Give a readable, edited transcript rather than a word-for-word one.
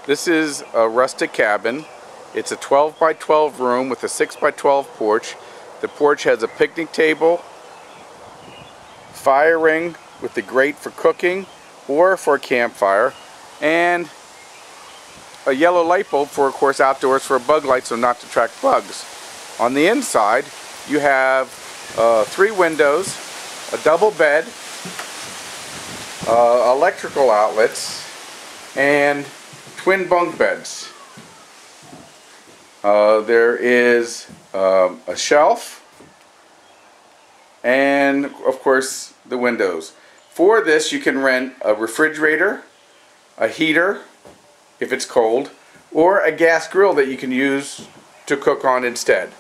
This is a rustic cabin. It's a 12 by 12 room with a 6 by 12 porch. The porch has a picnic table, fire ring with the grate for cooking or for a campfire, and a yellow light bulb for, of course, outdoors for a bug light, so not to attract bugs. On the inside, you have 3 windows, a double bed, electrical outlets, and twin bunk beds. There is a shelf, and of course the windows. For this, you can rent a refrigerator, a heater if it's cold, or a gas grill that you can use to cook on instead.